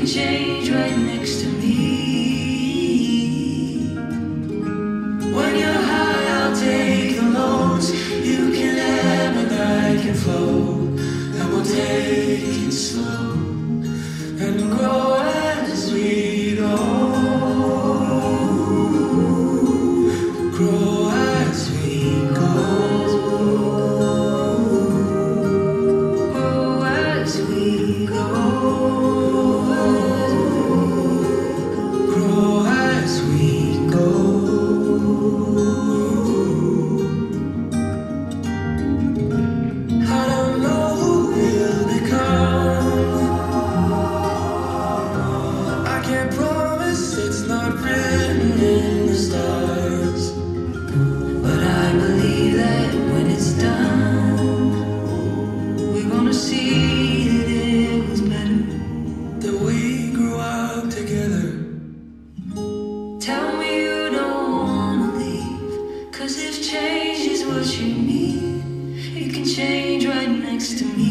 change right next to me. When you're high, I'll take the lows. You can ebb and I can flow. And we'll take it slow and grow as we go. Grow as we go. Grow as we go. Grow as we go. I don't know who we'll become. I can't promise, it's not written in the stars. But I believe that when it's done, we're gonna see that it was better that we grew up together. Tell me you don't wanna leave, 'cause if change is what you need, you can change right next to me.